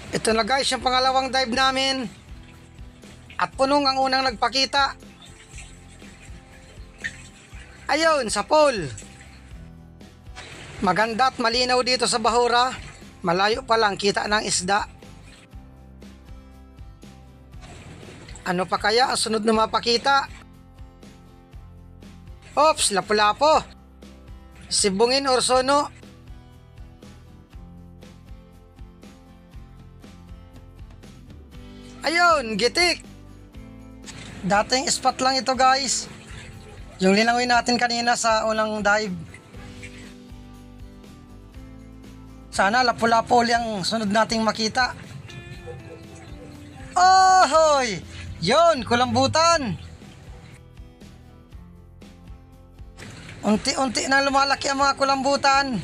Ito na guys, yung pangalawang dive namin. At punong ang unang nagpakita. Ayun, sa pool. Maganda at malinaw dito sa bahura. Malayo pa lang kita ng isda. Ano pa kaya ang sunod na mapakita? Ops, lapu-lapo. Sibungin or sono. Ayun, gitik. Dating spot lang ito guys. Yung linawin natin kanina sa unang dive. Sana lapu-lapo ang sunod nating makita. Ohoy! Yon, kulambutan. Unti-unti na lumalaki ang mga kulambutan.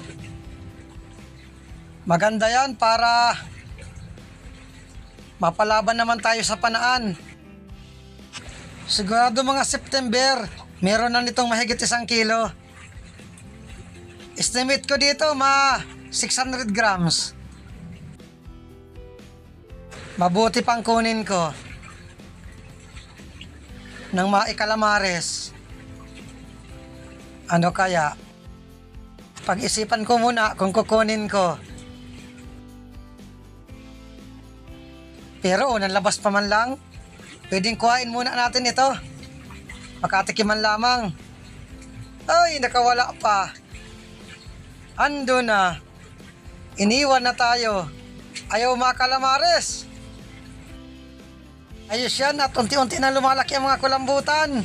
Maganda yan para mapalaban naman tayo sa panaan. Sigurado mga September, meron na nitong mahigit 1 kilo. Estimate ko dito 600 grams. Mabuti pang kunin ko ng mga calamares. Ano kaya? Pag-isipan ko muna kung kukunin ko. Pero unang labas pa man lang, pwedeng kuhain muna natin ito. Makatikiman lamang. Ay, nakawala pa. Ando na. Iniwan na tayo. Ayaw mga calamares. Ayos yan at unti-unti na lumalaki ang mga kulambutan.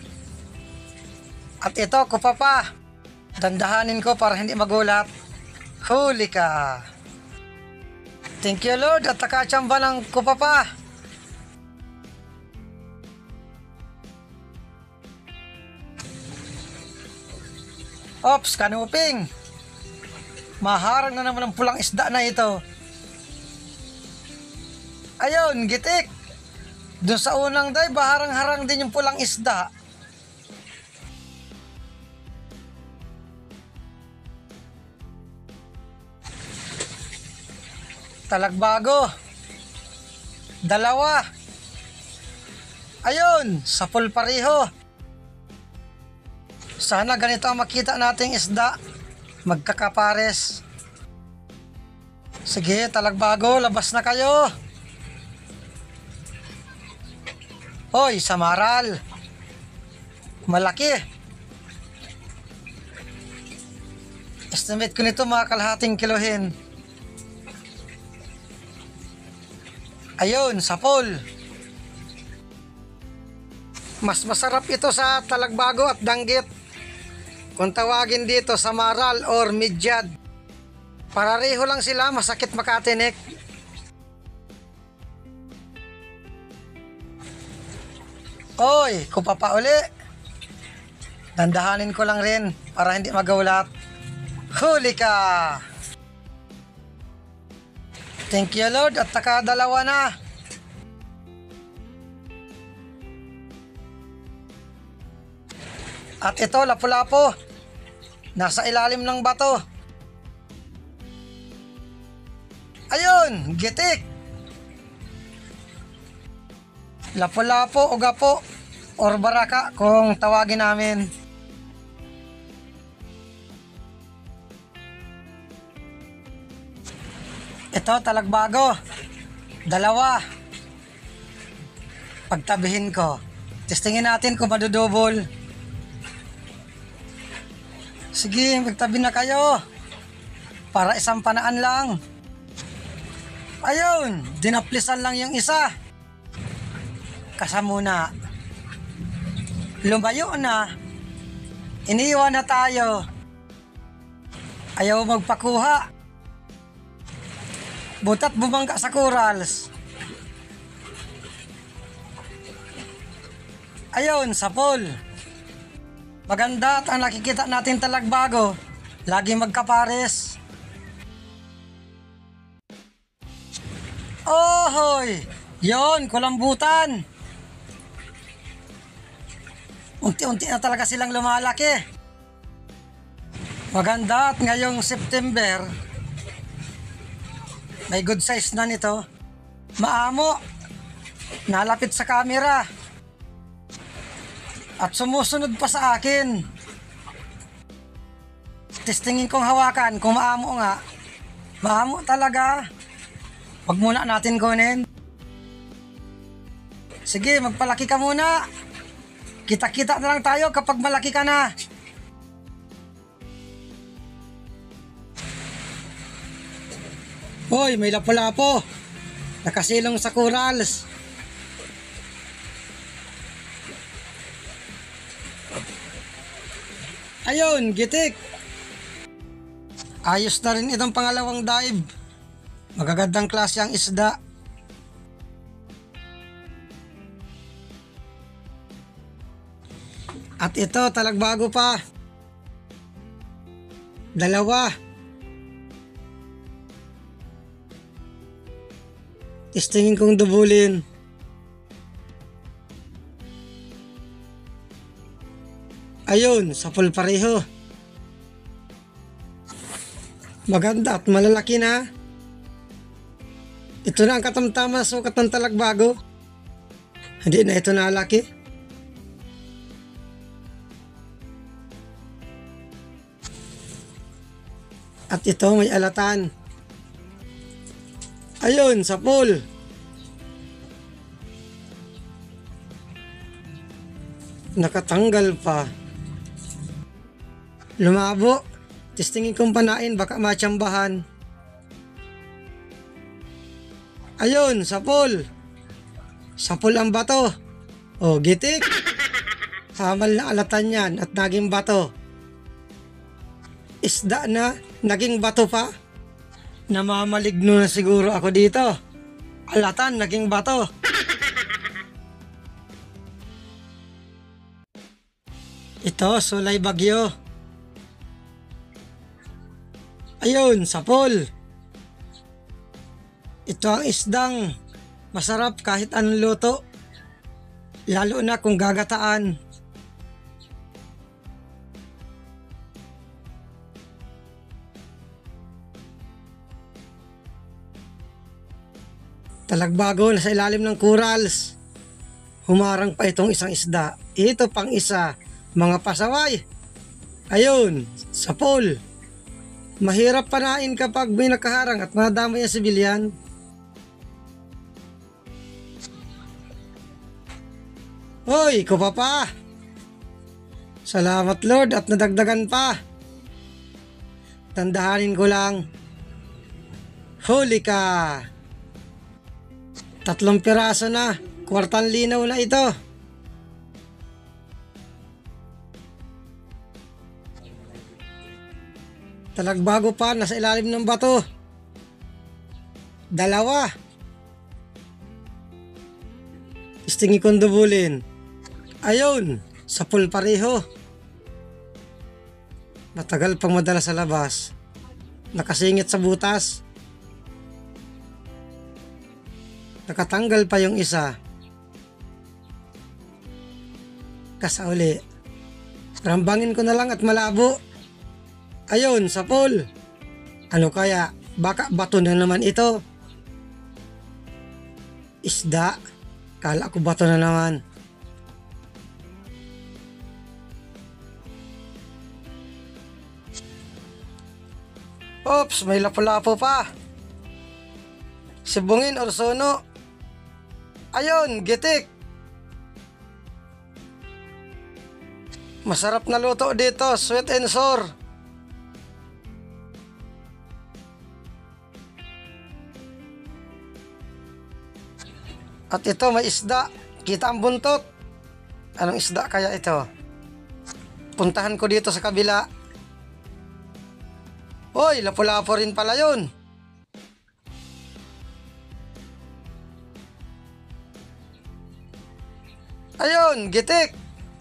At ito, kupa pa. Dandahanin ko para hindi magulat. Huli ka. Thank you Lord at nakatsamba ng kupa pa. Ops, kanuping. Maharang na naman ang pulang isda na ito. Ayun, gitik. Doon sa unang dive, harang-harang din yung pulang isda. Talagbago. 2. Ayun, sa pool pareho. Sana ganito ang makita nating isda. Magkakapares. Sige, talagbago, labas na kayo. Hoy, samaral. Malaki. Estimate ko nito mga kalahating kilohin. Ayun, sa pool. Mas masarap ito sa talagbago at danggit. Kung tawagin dito sa maral or midyad. Pareho lang sila, masakit makatinik. Oy, kupa pa uli. Dandahanin ko lang rin para hindi magaulat. Huli ka. Thank you Lord at nakadalawa na. At ito, lapu-lapo. Nasa ilalim ng bato. Ayun, gitik. Lapu-lapo o gapo or baraka kung tawagin namin. Ito, talagbago. 2. Pagtabihin ko. Testingin natin kung madudubol. Sige, magtabi na kayo. Para isang panaan lang. Ayun, dinaplisan lang yung isa. Kasamuna. Lumayo na. Iniwan na tayo. Ayaw magpakuha. Butat bumangga sa corals. Ayun, sa pool. Maganda at ang nakikita natin talagbago. Lagi magkapares. Ohoy! Yon, kulambutan. Unti-unti na talaga silang lumalaki. Maganda at ngayong September, May good size na nito. Maamo. Nalapit sa camera. At sumusunod pa sa akin. Testingin kong hawakan kung maamo nga. Maamo talaga. Wag muna natin kunin. Sige, magpalaki ka muna. Kita-kita na lang tayo kapag malaki ka na. Hoy, may lapo-lapo. Nakasilong sa corals. Ayun, gitik. Ayos na rin itong pangalawang dive. Magagandang klase ang isda. At ito, talagbago pa. Dalawa. Testingin kong dubulin. Ayun, sapul pareho. Maganda at malalaki na. Ito na ang katamtama sukat ng talagbago. Hindi na ito nalaki. At ito may alatan. Ayun, sapul. Nakatanggal pa. Lumabo. Testingin kong panain, baka matsambahan. Ayun, sapul. Sapul ang bato. O, gitik. Hamal na alatan yan at naging bato. Isda na, naging bato pa. Namamaligno na siguro ako dito. Alatan, naging bato. Ito, sulay bagyo. Ayun, sapol. Ito ang isdang masarap kahit anong luto. Lalo na kung gagataan. Talagbago na sa ilalim ng corals. Humarang pa itong isang isda. Ito pang isa, mga pasaway. Ayun, sapol. Mahirap panain kapag may nakaharang at madamay ang sibilyan. Hoy, kupa pa. Salamat Lord at nadagdagan pa. Tandahanin ko lang. Huli ka. 3 piraso na. Kwartang linaw na ito. Talagbago pa, nasa ilalim ng bato. 2. Testingin kong dubulin. Ayun, sapul pareho. Matagal pang madala sa labas. Nakasingit sa butas. Nakatanggal pa yung isa. Kasauli. Rambangin ko na lang at malabo. Ayun, sapul. Ano kaya? Baka bato na naman ito. Isda. Kala ko bato na naman. Oops, may lapo-lapo pa. Sibungin or sono. Ayun, gitik. Masarap na luto dito, sweet and sour. At ito may isda. Kita ang buntot. Anong isda kaya ito? Puntahan ko dito sa kabila. Hoy, lapo-lapo rin pala yun. Ayun, gitik.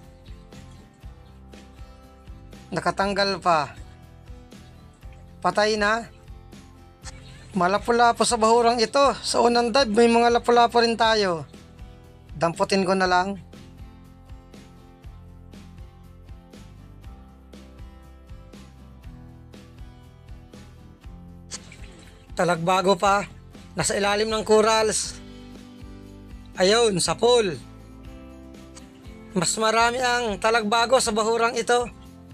Nakatanggal pa. Patay na. Malapo-lapo sa bahurang ito. Sa unang dive may mga lapo-lapo rin tayo. Damputin ko na lang. Talagbago pa. Nasa ilalim ng corals. Ayun, sa pool. Mas marami ang talagbago sa bahurang ito.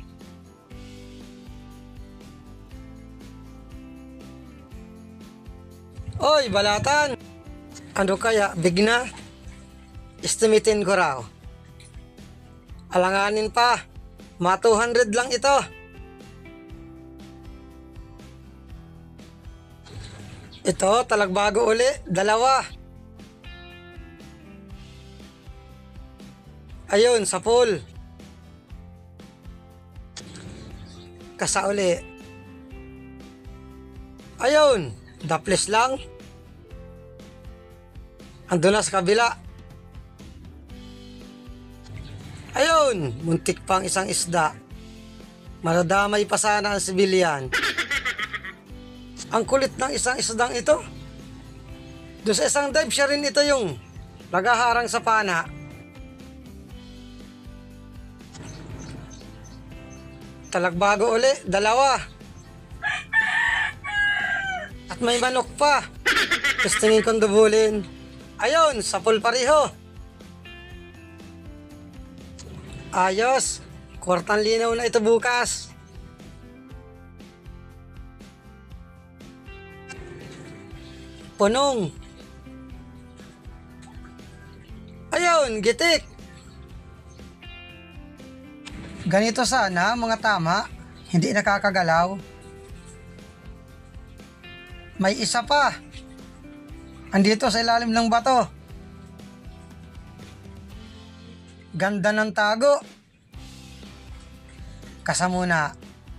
Oy, balatan! Ano kaya, big na? Estimatein ko raw. Alanganin pa, mga 200 lang ito. Ito, talagbago uli, 2. Ayun, sa pool. Kasa uli. Ayun, daples lang. Ando na sa kabila. Ayun, muntik pang isang isda. Maradamay pa sana ang sibilyan. Ang kulit ng isang isdang ito. Doon sa isang dive siya rin ito yung nagaharang sa pana. Talagbago uli, 2. At may manok pa. Tapos tingin kong dubulin. Ayun, sa pool pareho. Ayos, kwartang linaw na ito bukas. Punong. Ayun, gitik. Ganito sana mga tama, hindi nakakagalaw. May isa pa. Andito sa ilalim ng bato. Ganda ng tago. Kasa muna.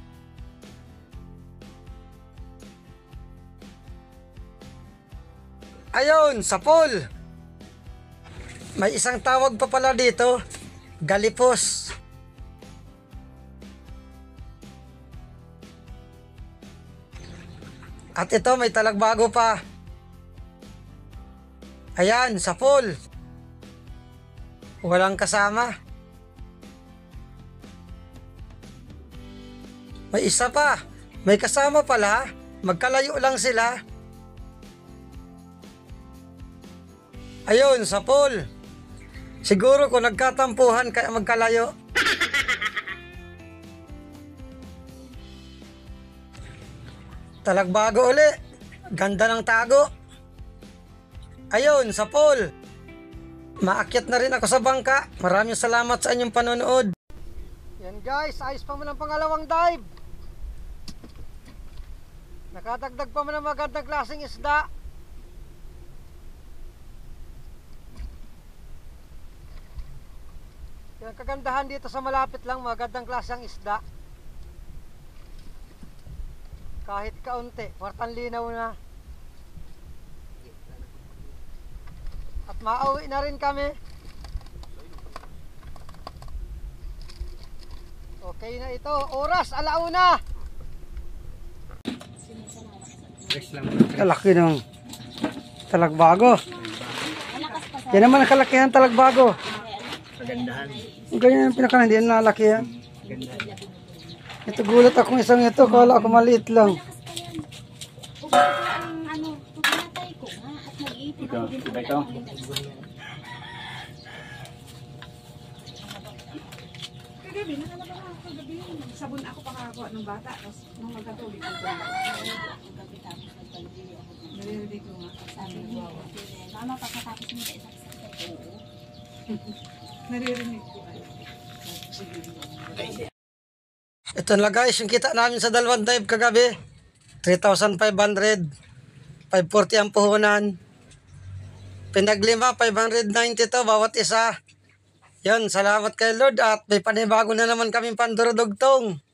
Ayun, sa pool. May isang tawag pa pala dito. Galipos. At ito may talagbago pa. Ayan, sa pool. Walang kasama. May isa pa. May kasama pala. Magkalayo lang sila. Ayun, sa pool. Siguro kung nagkatampuhan kaya magkalayo. Talagbago uli. Ganda ng tago. Ayun, sa pool. Maakyat na rin ako sa bangka. Maraming salamat sa inyong panonood. Yan guys, ayos pa man ang pangalawang dive. Nakadagdag pa man ang magandang klaseng isda. Yung kagandahan dito sa malapit lang, magandang klaseng isda. Kahit kaunti, kwartang linaw na. At mauwi na rin kami. Okay na ito. Oras, 1:00. Kalaki ng talagbago. Yan naman ang kalakihan talagbago. Kagandahan. Ganyan ang pinaka hindi na nalakihan. Ito gulat akong isang ito. Kala ako maliit lang. Ito, iba ito. Kagabi, nakalaba ako kagabi. Sabon ako pakakakuha ng bata. Tapos nung magkatulog ko. Naririnig ko nga. Sabi niyo, mama, pagkatapos mo sa isang naririnig ko. Ito na guys, yung kita namin sa dalawang dive kagabi. 3,500. 540 ang puhunan. Pinaglima, 590 to bawat isa. Yan, salamat kay Lord at may panibago na naman kaming pandurudugtong.